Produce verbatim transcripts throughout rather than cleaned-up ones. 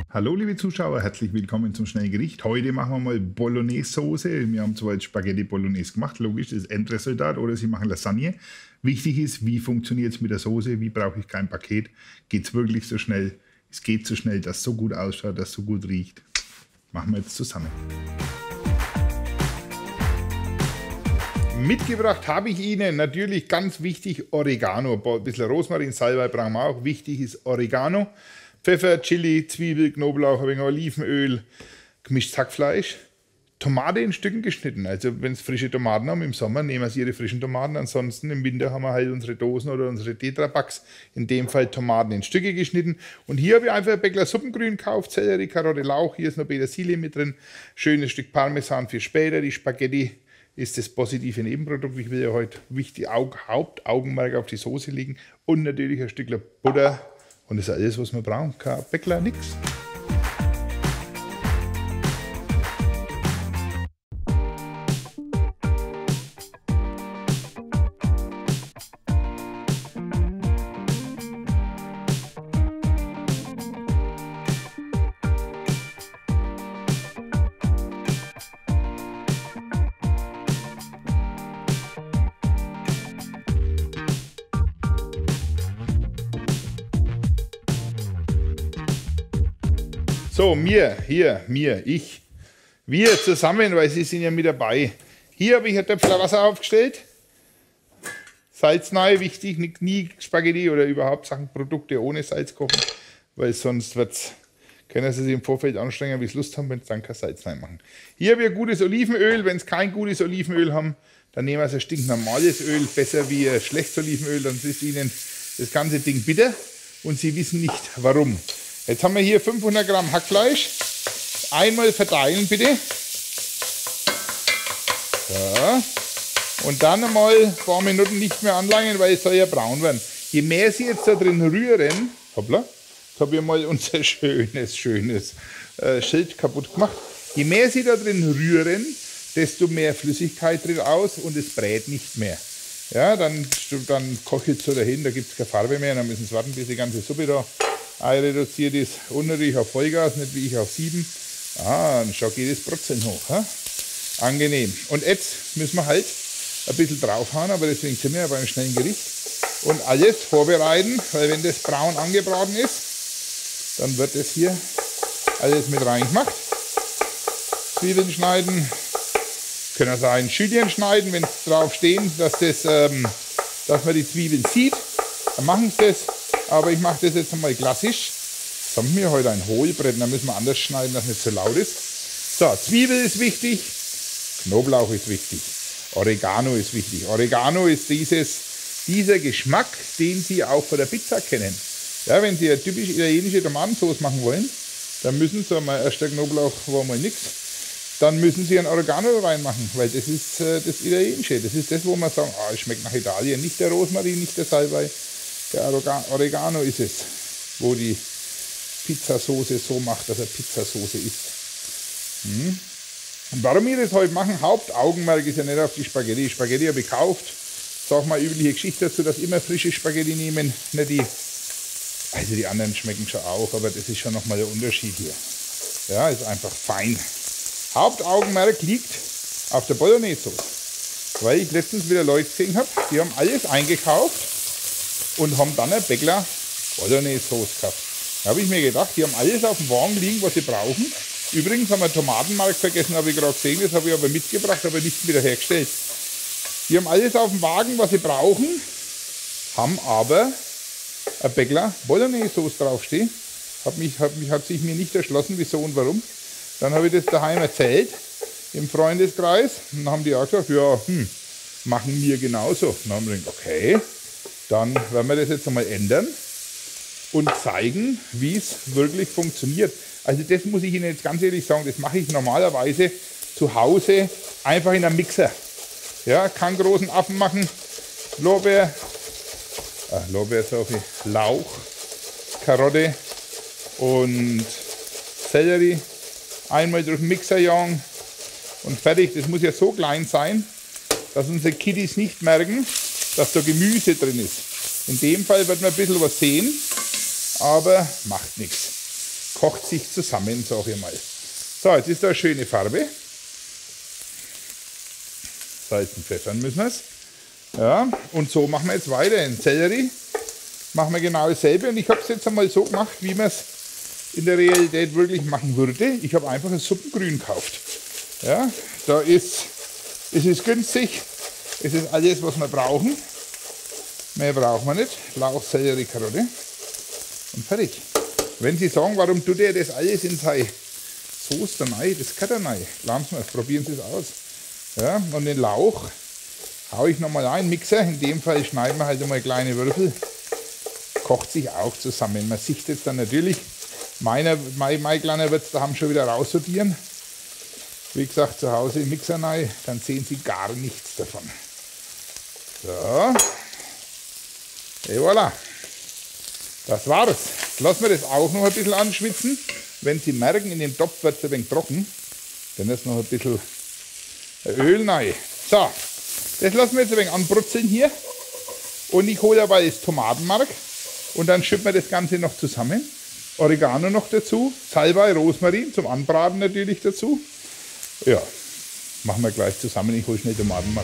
Hallo liebe Zuschauer, herzlich willkommen zum Schnellgericht. Heute machen wir mal Bolognese-Soße. Wir haben zwar jetzt Spaghetti Bolognese gemacht, logisch, das Endresultat, oder Sie machen Lasagne. Wichtig ist, wie funktioniert es mit der Soße, wie brauche ich kein Paket, geht es wirklich so schnell, es geht so schnell, dass es so gut ausschaut, dass es so gut riecht. Machen wir jetzt zusammen. Mitgebracht habe ich Ihnen natürlich ganz wichtig Oregano, ein bisschen Rosmarin, Salbei brauchen wir auch. Wichtig ist Oregano. Pfeffer, Chili, Zwiebel, Knoblauch, ein wenig Olivenöl, gemischtes Hackfleisch, Tomate in Stücken geschnitten. Also wenn es frische Tomaten haben im Sommer, nehmen wir ihre frischen Tomaten. Ansonsten im Winter haben wir halt unsere Dosen oder unsere Tetrapacks. In dem Fall Tomaten in Stücke geschnitten. Und hier habe ich einfach ein Bäckler Suppengrün gekauft, Sellerie, Karotte, Lauch. Hier ist noch Petersilie mit drin. Schönes Stück Parmesan für später. Die Spaghetti ist das positive Nebenprodukt. Ich will ja heute wichtig Hauptaugenmerk auf die Soße legen. Und natürlich ein Stückchen Butter. Und das ist alles, was wir brauchen. Kein Bäckler, nix. So, mir, hier, mir, ich, wir zusammen, weil Sie sind ja mit dabei. Hier habe ich ein Töpfler Wasser aufgestellt. Salz rein, wichtig, nicht, nie Spaghetti oder überhaupt Sachen, Produkte ohne Salz kochen, weil sonst wird's, können Sie sich im Vorfeld anstrengen, wie Sie Lust haben, wenn Sie dann kein Salz reinmachen. Hier habe ich ein gutes Olivenöl. Wenn Sie kein gutes Olivenöl haben, dann nehmen Sie ein stinknormales Öl, besser wie ein schlechtes Olivenöl, dann ist Ihnen das ganze Ding bitter und Sie wissen nicht warum. Jetzt haben wir hier fünfhundert Gramm Hackfleisch. Einmal verteilen bitte. Ja. Und dann einmal ein paar Minuten nicht mehr anlangen, weil es soll ja braun werden. Je mehr Sie jetzt da drin rühren, hoppla, jetzt habe ich mal unser schönes, schönes äh, Schild kaputt gemacht. Je mehr Sie da drin rühren, desto mehr Flüssigkeit tritt aus und es brät nicht mehr. Ja, dann, dann kocht es so dahin, da gibt es keine Farbe mehr, dann müssen Sie warten, bis die ganze Suppe da reduziert ist. Und natürlich auf Vollgas, nicht wie ich auf sieben. Ah, dann schon geht das Prozent hoch. Ha? Angenehm. Und jetzt müssen wir halt ein bisschen draufhauen, aber deswegen sind wir ja beim schnellen Gericht. Und alles vorbereiten, weil wenn das braun angebraten ist, dann wird das hier alles mit reingemacht. Zwiebeln schneiden, können auch ein Schütchen schneiden, wenn es drauf stehen, dass, das, ähm, dass man die Zwiebeln sieht. Dann machen Sie das. Aber ich mache das jetzt einmal klassisch. Jetzt haben wir heute ein Hohlbrett, da müssen wir anders schneiden, dass es nicht so laut ist. So, Zwiebel ist wichtig, Knoblauch ist wichtig, Oregano ist wichtig. Oregano ist dieses, dieser Geschmack, den Sie auch von der Pizza kennen. Ja, wenn Sie eine typisch italienische Tomatensauce machen wollen, dann müssen Sie einmal, erst der Knoblauch war mal nichts, dann müssen Sie ein Oregano reinmachen, weil das ist äh, das Italienische. Das ist das, wo man sagen, ah, es schmeckt nach Italien, nicht der Rosmarin, nicht der Salbei. Der Oregano ist es, wo die Pizzasoße so macht, dass er Pizzasoße ist. Hm. Und warum wir das heute machen, Hauptaugenmerk ist ja nicht auf die Spaghetti. Spaghetti habe ich gekauft. Sag mal übliche Geschichte dazu, dass immer frische Spaghetti nehmen. Nicht die, also die anderen schmecken schon auch, aber das ist schon nochmal der Unterschied hier. Ja, ist einfach fein. Hauptaugenmerk liegt auf der Bolognese-Soße. Weil ich letztens wieder Leute gesehen habe, die haben alles eingekauft und haben dann ein Bäckler Bolognese-Sauce gehabt. Da habe ich mir gedacht, die haben alles auf dem Wagen liegen, was sie brauchen. Übrigens haben wir Tomatenmark vergessen, habe ich gerade gesehen, das habe ich aber mitgebracht, aber nicht wieder hergestellt. Die haben alles auf dem Wagen, was sie brauchen, haben aber ein Bäckler Bolognese-Sauce draufstehen. Hat, mich, hat, mich, hat sich mir nicht erschlossen, wieso und warum. Dann habe ich das daheim erzählt, im Freundeskreis. Und dann haben die auch gesagt, ja, hm, machen wir genauso. Dann haben wir gedacht, okay. Dann werden wir das jetzt einmal ändern und zeigen, wie es wirklich funktioniert. Also das muss ich Ihnen jetzt ganz ehrlich sagen, das mache ich normalerweise zu Hause einfach in einem Mixer. Ja, keinen großen Affen machen. Lorbeer, ah, Lorbeer, sorry, Lauch, Karotte und Sellerie einmal durch den Mixer jagen und fertig. Das muss ja so klein sein, dass unsere Kiddies nicht merken, dass da Gemüse drin ist. In dem Fall wird man ein bisschen was sehen, aber macht nichts. kocht sich zusammen, sage ich mal. So, jetzt ist da eine schöne Farbe. Salzen, pfeffern müssen wir es. Ja, und so machen wir jetzt weiter. Den Sellerie machen wir genau dasselbe. Und ich habe es jetzt einmal so gemacht, wie man es in der Realität wirklich machen würde. Ich habe einfach ein Suppengrün gekauft. Ja, da ist, es ist günstig. Es ist alles, was wir brauchen. Mehr brauchen wir nicht. Lauch, Sellerie, Karotte und fertig. Wenn Sie sagen, warum tut er das alles in seine Soße rein, das kann er rein. Lassen Sie es, probieren Sie es aus. Ja, und den Lauch haue ich nochmal ein, Mixer. In dem Fall schneiden wir halt einmal kleine Würfel. Kocht sich auch zusammen. Man sieht jetzt dann natürlich, meine, mein, mein kleiner wird es daheim schon wieder raussortieren. Wie gesagt, zu Hause im Mixer rein, dann sehen Sie gar nichts davon. So. Et voilà. Das war's. Lassen wir das auch noch ein bisschen anschwitzen. Wenn Sie merken, in dem Topf wird es ein wenig trocken, dann ist noch ein bisschen Öl rein. So, das lassen wir jetzt ein wenig anbrutzeln hier. Und ich hole dabei das Tomatenmark und dann schütten wir das Ganze noch zusammen. Oregano noch dazu, Salbei, Rosmarin zum Anbraten natürlich dazu. Ja, machen wir gleich zusammen. Ich hole schnell Tomatenmark.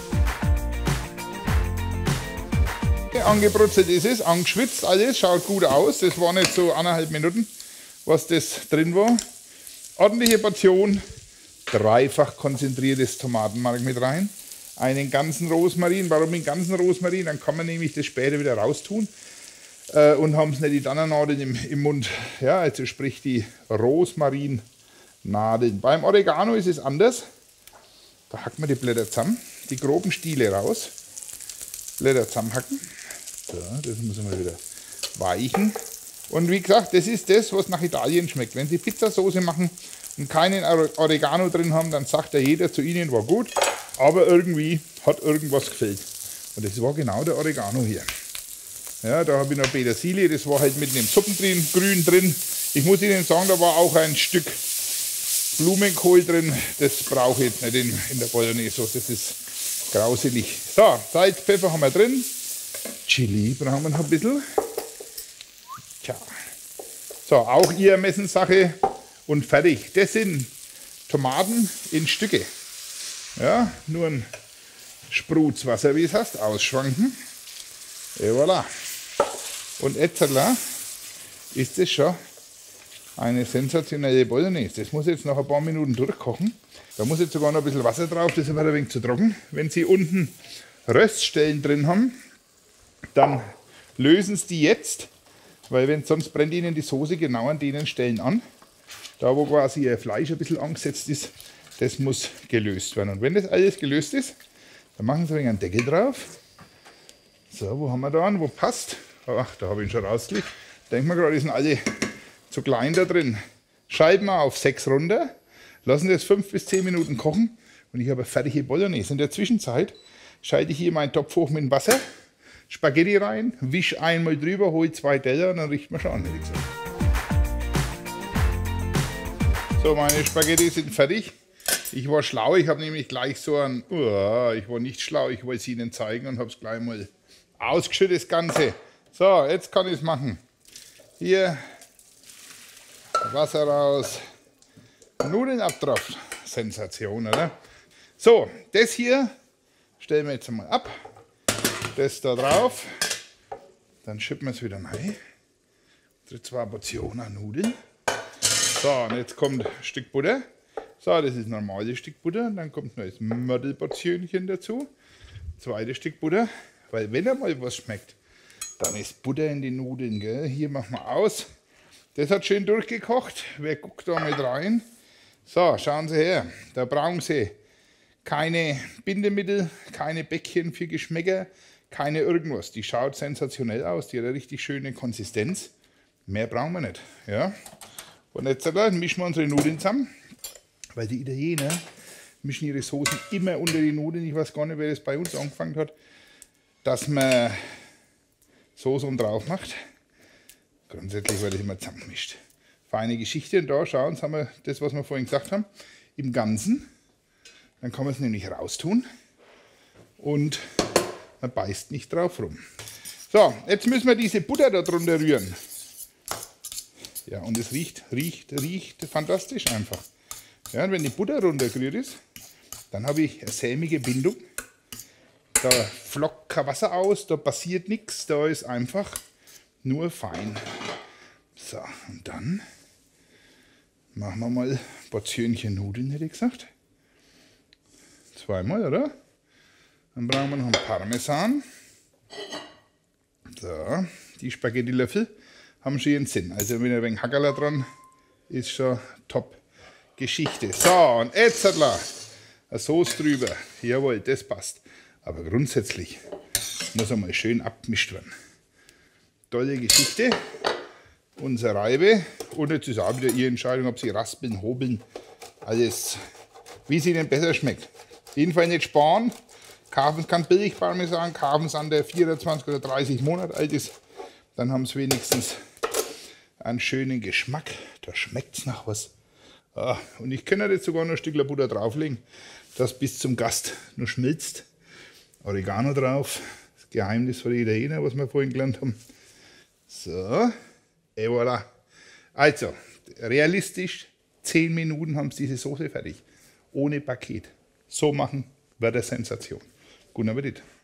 Angebrutzelt ist es, angeschwitzt alles, schaut gut aus. Das waren jetzt so eineinhalb Minuten, was das drin war. Ordentliche Portion, dreifach konzentriertes Tomatenmark mit rein. Einen ganzen Rosmarin. Warum den ganzen Rosmarin? Dann kann man nämlich das später wieder raustun äh, und haben es nicht die Tannennadeln im, im Mund. Ja, also sprich die Rosmarinnadeln. Beim Oregano ist es anders. Da hacken wir die Blätter zusammen, die groben Stiele raus. Blätter zusammenhacken. So, das müssen wir wieder weichen. Und wie gesagt, das ist das, was nach Italien schmeckt. Wenn Sie Pizzasauce machen und keinen Oregano drin haben, dann sagt ja jeder zu Ihnen, war gut, aber irgendwie hat irgendwas gefehlt. Und das war genau der Oregano hier. Ja, da habe ich noch Petersilie, das war halt mitten im Suppengrün drin. Ich muss Ihnen sagen, da war auch ein Stück Blumenkohl drin. Das brauche ich jetzt nicht in, in der Bolognese, das ist grauselig. So, Salz, Pfeffer haben wir drin. Chili brauchen wir noch ein bisschen. Tja. So, auch Ihr Ermessenssache und fertig. Das sind Tomaten in Stücke. Ja, nur ein Sprutzwasser, wie es heißt, ausschwanken. Et voilà. Und jetzt ist das schon eine sensationelle Bolognese. Das muss jetzt noch ein paar Minuten durchkochen. Da muss jetzt sogar noch ein bisschen Wasser drauf, das ist aber ein wenig zu trocken. Wenn Sie unten Röststellen drin haben, dann lösen Sie die jetzt, weil wenn, sonst brennt Ihnen die Soße genau an denen Stellen an. Da wo quasi Ihr Fleisch ein bisschen angesetzt ist, das muss gelöst werden. Und wenn das alles gelöst ist, dann machen Sie ein wenig einen Deckel drauf. So, wo haben wir da an? Wo passt? Ach, da habe ich ihn schon rausgelegt. Denken wir gerade, die sind alle zu klein da drin. Schalten wir auf sechs runter, lassen das fünf bis zehn Minuten kochen und ich habe eine fertige Bolognese. In der Zwischenzeit schalte ich hier meinen Topf hoch mit dem Wasser, Spaghetti rein, wisch einmal drüber, hole zwei Teller und dann richten wir schon an. So, meine Spaghetti sind fertig. Ich war schlau, ich habe nämlich gleich so ein, uh, ich war nicht schlau, ich wollte es Ihnen zeigen und habe es gleich mal ausgeschüttet, das Ganze. So, jetzt kann ich es machen. Hier, Wasser raus, Nudeln abtropfen. Sensation, oder? So, das hier stellen wir jetzt mal ab. Das da drauf. Dann schippen wir es wieder rein. Zwei Portionen Nudeln. So, und jetzt kommt ein Stück Butter. So, das ist ein normales Stück Butter. Dann kommt noch das Mörtelportionchen dazu. Zweites Stück Butter. Weil wenn er mal was schmeckt, dann ist Butter in die Nudeln. Gell? Hier machen wir aus. Das hat schön durchgekocht. Wer guckt da mit rein? So, schauen Sie her. Da brauchen Sie keine Bindemittel, keine Bäckchen für Geschmäcker, keine irgendwas. Die schaut sensationell aus. Die hat eine richtig schöne Konsistenz. Mehr brauchen wir nicht. Ja? Und jetzt mischen wir unsere Nudeln zusammen. Weil die Italiener mischen ihre Soßen immer unter die Nudeln. Ich weiß gar nicht, wer das bei uns angefangen hat, dass man Soße und drauf macht. Grundsätzlich wird das immer zusammengemischt. Feine Geschichte. Und da schauen Sie, haben wir das, was wir vorhin gesagt haben, im Ganzen. Dann kann man es nämlich raustun und man beißt nicht drauf rum. So, jetzt müssen wir diese Butter da drunter rühren. Ja, und es riecht, riecht, riecht fantastisch einfach. Ja, und wenn die Butter runtergerührt ist, dann habe ich eine sämige Bindung. Da flockt kein Wasser aus, da passiert nichts, da ist einfach nur fein. So, und dann machen wir mal ein Portionchen Nudeln, hätte ich gesagt. Zweimal, oder? Dann brauchen wir noch einen Parmesan. So, die Spaghetti-Löffel haben schon ihren Sinn. Also wenn ein wenig Hackerler dran ist, schon top Geschichte. So, und jetzt hat er eine Sauce drüber. Jawohl, das passt. Aber grundsätzlich muss einmal schön abgemischt werden. Tolle Geschichte. Unsere Reibe. Und jetzt ist auch wieder Ihre Entscheidung, ob Sie raspeln, hobeln. Alles, wie es Ihnen besser schmeckt. Jedenfalls nicht sparen. Kaufen Sie kein Billig-Parmesan, kaufen Sie an, der vierundzwanzig oder dreißig Monate alt ist. Dann haben Sie wenigstens einen schönen Geschmack. Da schmeckt es nach was. Ah, und ich kann jetzt sogar noch ein Stück Butter drauflegen, das bis zum Gast noch schmilzt. Oregano drauf. Das Geheimnis von Italiener, was wir vorhin gelernt haben. So, et voilà. Also, realistisch, zehn Minuten haben Sie diese Soße fertig. Ohne Paket. So machen, wird eine Sensation. Guten Appetit.